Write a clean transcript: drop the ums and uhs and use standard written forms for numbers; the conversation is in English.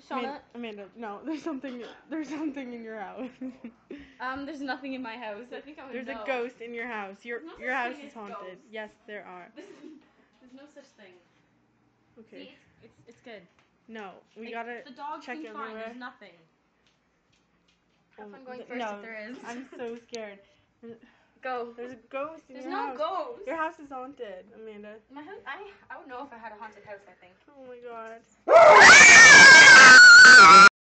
Shauna. Amanda, no, there's something in your house. There's nothing in my house. I think I would There's know. a ghost in your house. Your There's no your such house thing is as haunted. ghosts. Yes, there are. There's no such thing. Okay. See, it's good. No, we gotta The dog check seems it fine. everywhere. There's nothing. Have fun going first no, if there is. I'm so scared. Go. There's a ghost in There's your no house. ghost. Your house is haunted, Amanda. My house. I would know if I had a haunted house. I think. Oh my god.